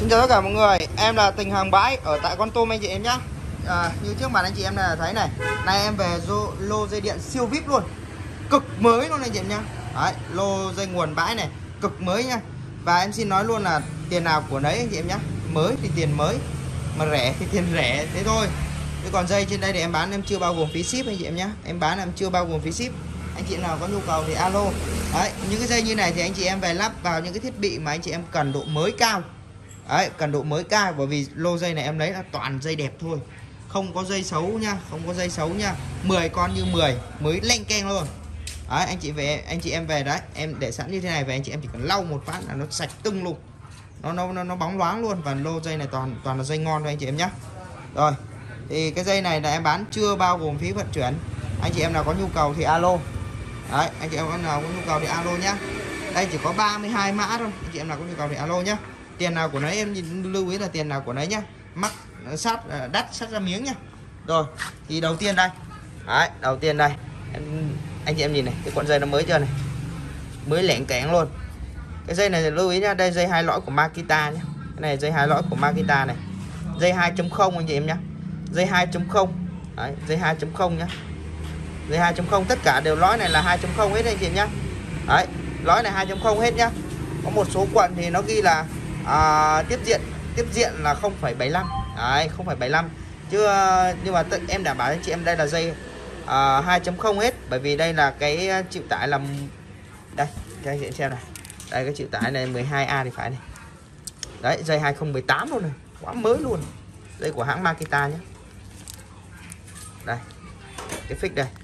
Xin chào tất cả mọi người, em là Tình Hàng Bãi ở tại Con Tum anh chị em nhé. Như trước mặt anh chị em là thấy này, nay em về lô dây điện siêu vip luôn, cực mới luôn anh chị em nhá. Đấy, lô dây nguồn bãi này, cực mới nha. Và em xin nói luôn là tiền nào của nấy anh chị em nhá. Mới thì tiền mới, mà rẻ thì tiền rẻ, thế thôi. Thế còn dây trên đây thì em bán em chưa bao gồm phí ship anh chị em nhá. Em bán em chưa bao gồm phí ship. Anh chị nào có nhu cầu thì alo. Đấy, những cái dây như này thì anh chị em về lắp vào những cái thiết bị mà anh chị em cần độ mới cao. Đấy, cần độ mới cao, bởi vì lô dây này em lấy là toàn dây đẹp thôi, không có dây xấu nha, không có dây xấu nha. 10 con như 10 mới leng keng luôn. Đấy, anh chị em về đấy, em để sẵn như thế này về, anh chị em chỉ cần lau một phát là nó sạch tưng luôn, nó bóng loáng luôn. Và lô dây này toàn là dây ngon thôi anh chị em nhé. Rồi thì cái dây này là em bán chưa bao gồm phí vận chuyển. Anh chị em nào có nhu cầu thì alo. Đấy, anh chị em nào có nhu cầu thì alo nhá. Đây chỉ có 32 mã thôi, anh chị em nào có nhu cầu thì alo nhá. Tiền nào của nấy, em lưu ý là tiền nào của nấy nhá, mắc sát đắt sát ra miếng nhá. Rồi thì đầu tiên đây, đấy, đầu tiên đây anh chị em nhìn này, cái cuộn dây nó mới chưa này, mới lẻn kẽn luôn. Cái dây này thì lưu ý nhá, đây dây 2 lõi của Makita nhá, cái này dây 2 lõi của Makita này, dây 2.0 anh chị em nhá, dây 2.0, đấy, dây 2.0 nhá, dây 2.0 tất cả đều lõi này là 2.0 hết anh chị em nhá. Đấy, lõi này 2.0 hết nhá. Có một số cuộn thì nó ghi là tiếp diện là 0,75, đấy, 0,75 chứ, nhưng mà em đảm bảo anh chị em đây là dây 2.0 hết, bởi vì đây là cái chịu tải là đây cho anh chị xem này, đây cái chịu tải này 12A thì phải này, đấy, dây 2018 luôn này, quá mới luôn, dây của hãng Makita nhé. Đây cái phích đây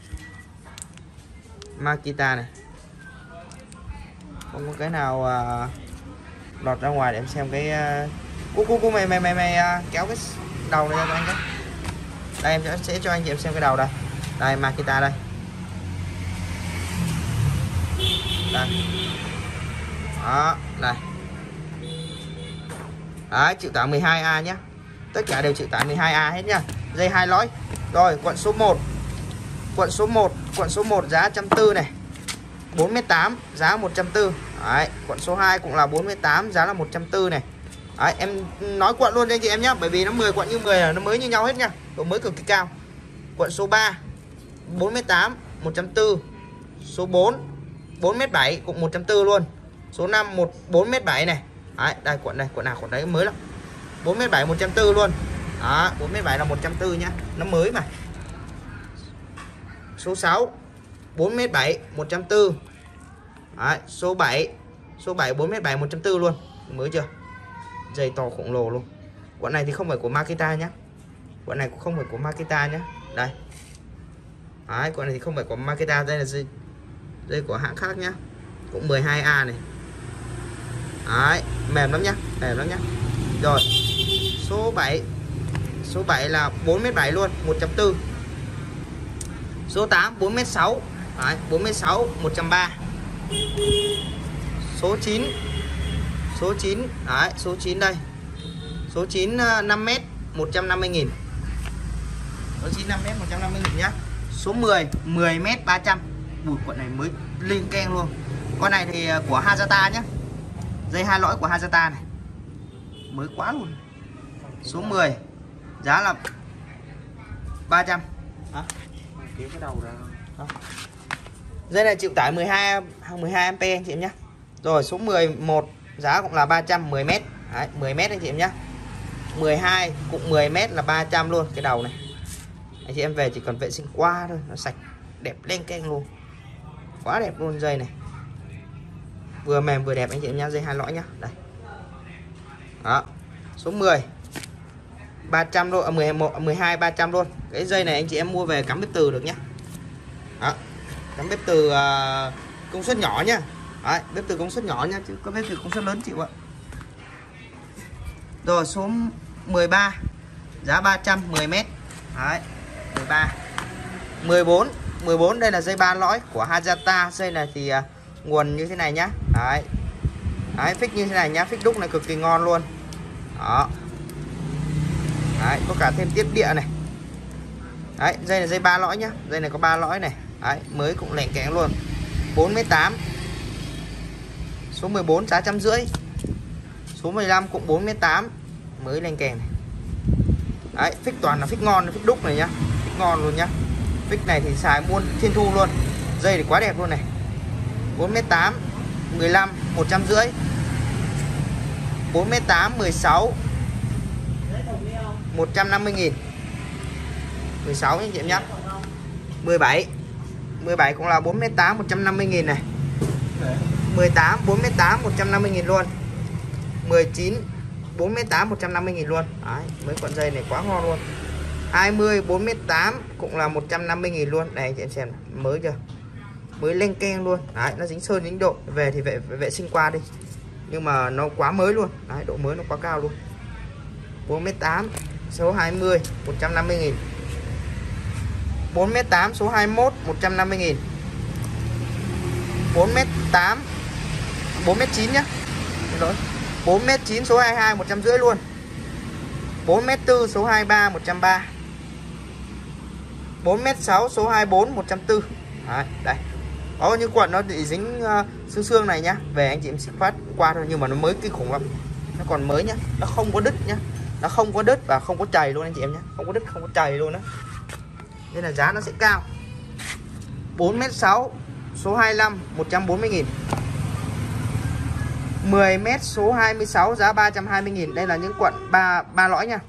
Makita này, không có cái nào lọt ra ngoài. Để em xem cái cu mày kéo cái đầu này ra cho anh cái. Đây em sẽ cho anh chị em xem cái đầu đây. Đây Makita đây. Đây. Đó, này. Đấy, chịu tải 12A nhé. Tất cả đều chịu tải 12A hết nhá. Dây 2 lõi. Rồi, cuộn số 1. Cuộn số 1 giá 140 này. 4m8 giá 140. Đấy, cuộn số 2 cũng là 4m8 giá là 140 này. Đấy, em nói cuộn luôn cho anh chị em nhé, bởi vì nó 10 cuộn như 10 là nó mới như nhau hết nha, độ mới cực kỳ cao. Cuộn số 3 4m8 140. Số 4 4m7 cũng 140 luôn. Số 5 4m7 này. Đấy, đây cuộn này, cuộn nào cuộn đấy mới lắm. 4m7 140 luôn. Đó, 4m7 là 140 nhá, nó mới mà. Số 6 4m7 140. Đấy, số 7 4m7 140 luôn, mới chưa? Dây to khổng lồ luôn. Cuộn này thì không phải của Makita nhá. Cuộn này cũng không phải của Makita nhá. Đây. Đấy, cuộn này thì không phải của Makita, đây là dây của hãng khác nhá. Cũng 12A này. Đấy, mềm lắm nhá, mềm lắm nhá. Rồi. Số 7 là 4m7 luôn, 140. Số 8 4m6. Đấy, 4m6 130. Số 9 đấy, số 9 đây. Số 9 5m 150.000. Số 9 5m 150.000 nhá. Số 10 10m 300. Bụi cuộn này mới lên keng luôn. Con này thì của Hazata nhá. Dây 2 lõi của Hazata này. Mới quá luôn. Số 10 giá là 300. Hả? Kéo cái đầu ra. Đó. Dây này chịu tải 12A anh chị em nhé. Rồi số 11 giá cũng là 300, 10m. Đấy, 10m anh chị em nhé. 12 cũng 10m là 300 luôn. Cái đầu này anh chị em về chỉ cần vệ sinh qua thôi, nó sạch đẹp lên keng luôn, quá đẹp luôn. Dây này vừa mềm vừa đẹp anh chị em nhé. Dây 2 lõi nhá. Đây. Đó. Số 10 300 luôn, 12 300 luôn. Cái dây này anh chị em mua về cắm bếp từ được nhá. Đó. Cắm bếp từ công suất nhỏ nhá. Đấy, bếp từ công suất nhỏ nhá, chứ có bếp từ công suất lớn chịu ạ. Rồi số 13 giá 300, 10m. Đấy, 13. 14 đây là dây 3 lõi của Hazata. Dây này thì nguồn như thế này nhá. Đấy. Đấy, phích như thế này nhá, phích đúc này cực kỳ ngon luôn. Đó. Đấy, có cả thêm tiếp địa này. Đấy, dây là dây 3 lõi nhá. Dây này có 3 lõi này. Đấy, mới cũng lẻn kẽn luôn. 4m8. Số 14 giá 150. Số 15 cũng 4m8 mới lên kèn này. Đấy, phích toàn là phích ngon, phích đúc này nhá, phích ngon luôn nhá. Phích này thì xài muôn thiên thu luôn. Dây thì quá đẹp luôn này. 4m8 15 150. 4m8 16 150.000. 16 anh chị em nhá. 17 cũng là 4m8 150.000 này. 18 4m8 150.000 luôn. 19 4m8 150.000 luôn. Đấy, mấy con dây này quá ngon luôn. 20 4m8 cũng là 150.000 luôn. Này anh chị em xem mới chưa? Mới lên keng luôn. Đấy, nó dính sơn dính độ. Về thì vệ sinh qua đi. Nhưng mà nó quá mới luôn. Đấy, độ mới nó quá cao luôn. 4m8 số 20 150.000. 4m8 số 21 150.000. 4m8 4m9 nhá. Rồi. 4m9 số 22 150 luôn. 4m4 số 23 130. 4m6 số 24 140. Đấy, đây. Có những quận nó bị dính xương này nhá. Về anh chị em xịt phát qua thôi, nhưng mà nó mới kinh khủng lắm. Nó còn mới nhá, nó không có đứt nhá. Nó không có đứt và không có chày luôn anh chị em nhé. Không có đứt, không có chày luôn đó. Nên là giá nó sẽ cao. 4m6 số 25 140.000. 10m số 26 giá 320.000. Đây là những quận 3 lõi nha.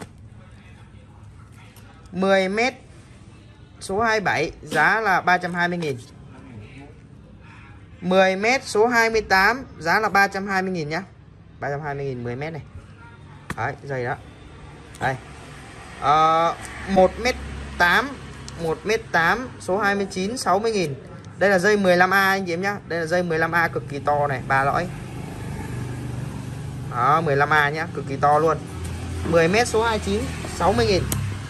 10m số 27 giá là 320.000. 10m số 28 giá là 320.000 nhá. 320.000 10m này. Đấy, dây đó. Đây. 1m8 số 29 60.000. Đây là dây 15A anh chị em nhá. Đây là dây 15A cực kỳ to này, 3 lõi. Đó, 15A nhá, cực kỳ to luôn. 10m số 29 60.000.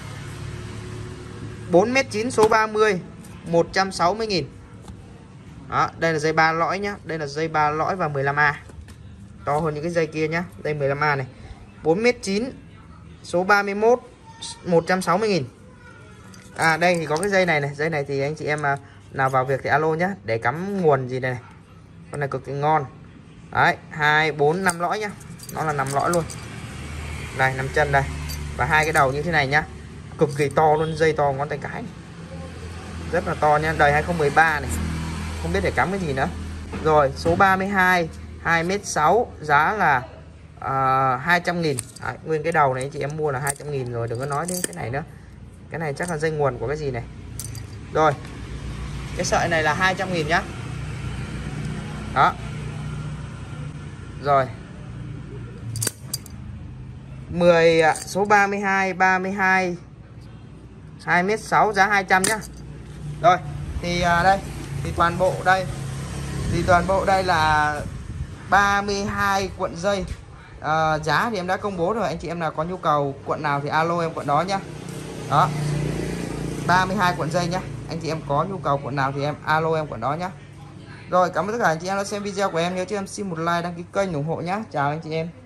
4m9 số 30 160.000. Đó, đây là dây 3 lõi nhá. Đây là dây 3 lõi và 15A. To hơn những cái dây kia nhá. Đây 15A này. 4m9 số 31 160.000. À, đây thì có cái dây này này. Dây này thì anh chị em nào vào việc thì alo nhá. Để cắm nguồn gì đây này. Con này cực kỳ ngon. Đấy, 2, 4, 5 lõi nhá. Nó là 5 lõi luôn. Đây, 5 chân đây. Và hai cái đầu như thế này nhá. Cực kỳ to luôn, dây to ngón tay cái. Rất là to nhá. Đời 2013 này. Không biết để cắm cái gì nữa. Rồi, số 32 2m6 giá là 200.000. Đấy, nguyên cái đầu này chị em mua là 200.000 rồi, đừng có nói đến cái này nữa. Cái này chắc là dây nguồn của cái gì này. Rồi. Cái sợi này là 200.000 nhá. Đó. Rồi. 10 số 32 2m6 giá 200 nhá. Rồi, thì đây thì toàn bộ đây là 32 cuộn dây. Giá thì em đã công bố rồi, anh chị em nào có nhu cầu cuộn nào thì alo em cuộn đó nhá. Đó. 32 cuộn dây nhá. Anh chị em có nhu cầu cuộn nào thì em alo em cuộn đó nhá. Rồi, cảm ơn tất cả anh chị em đã xem video của em. Nhớ cho em xin một like, đăng ký kênh ủng hộ nhá. Chào anh chị em.